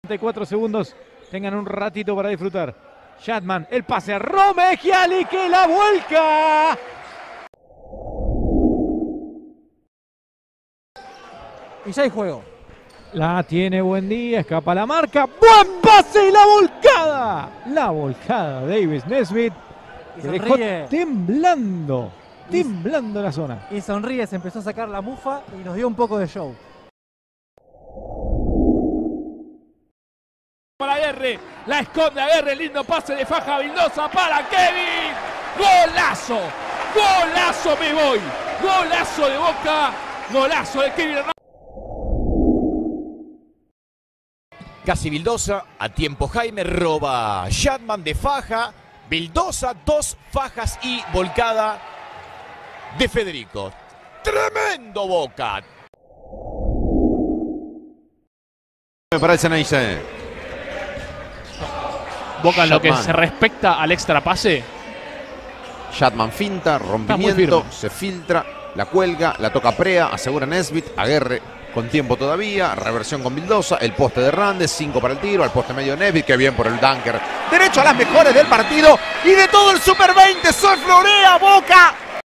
34 segundos, tengan un ratito para disfrutar. Shatman, el pase a Romegiali que la vuelca. Y ya hay juego. La tiene Buendía, escapa la marca. ¡Buen pase y la volcada! La volcada Davis Nesbitt. Que dejó temblando la zona. Y sonríe, se empezó a sacar la mufa y nos dio un poco de show. Para Aguerre, la esconde Aguerre, lindo pase de Faja Vildosa para Kevin. ¡Golazo! ¡Golazo me voy! ¡Golazo de Boca! ¡Golazo de Kevin Hernández! Casi Vildosa, a tiempo Jaime, roba Shatman de Faja. Vildosa, dos fajas y volcada de Federico. ¡Tremendo Boca! Para el Ceneice. Boca en lo que se respecta al extra pase. Shatman finta, rompimiento, se filtra, la cuelga, la toca Prea, asegura Nesbitt, Aguerre con tiempo todavía, reversión con Vildosa, el poste de Hernández, 5 para el tiro, al poste medio de Nesbitt, que bien por el dunker. Derecho a las mejores del partido y de todo el Super 20, Sol Florea, Boca.